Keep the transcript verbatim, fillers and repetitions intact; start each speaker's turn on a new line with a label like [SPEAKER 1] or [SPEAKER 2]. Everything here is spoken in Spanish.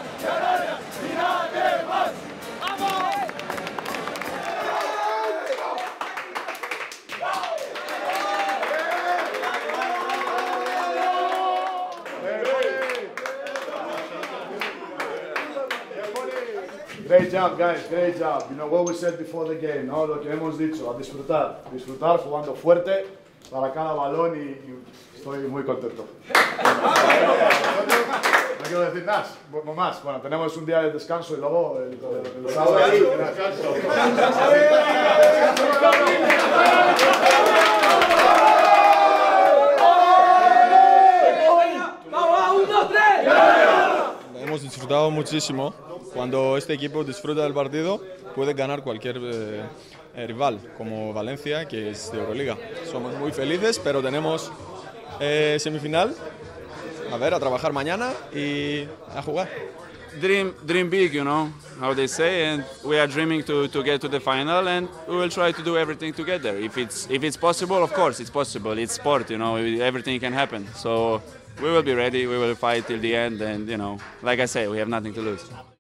[SPEAKER 1] Great job, guys, great job. You know what we said before the game, ¿no? Lo que hemos dicho, a disfrutar, disfrutar jugando fuerte para cada balón y, y estoy muy contento. No quiero decir más, no más. Bueno, tenemos un día de descanso y luego el, el, el sábado. Descanso.
[SPEAKER 2] Hemos disfrutado muchísimo. Cuando este equipo disfruta del partido, puede ganar cualquier eh, rival, como Valencia, que es de Euroliga. Somos muy felices, pero tenemos eh, semifinal. A ver, a trabajar mañana y a jugar.
[SPEAKER 3] Dream, dream big, you know how they say, and we are dreaming to, to get to the final, and we will try to do everything to get there. If it's if it's possible, of course it's possible. It's sport, you know, everything can happen. So we will be ready. We will fight till the end, and you know, like I say, we have nothing to lose.